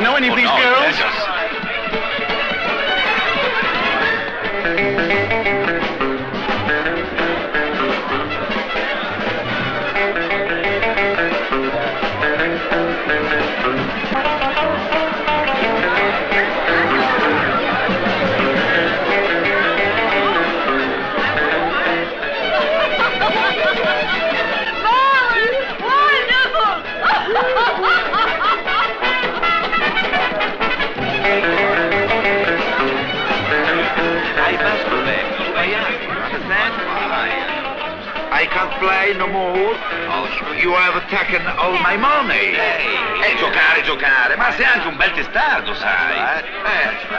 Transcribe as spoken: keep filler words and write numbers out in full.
know any of oh, these no, girls? Yes. I can't play no more. Oh, you have taken all my money. Ehi, è giocare, giocare, ma sei anche un bel testardo, sai. Eh,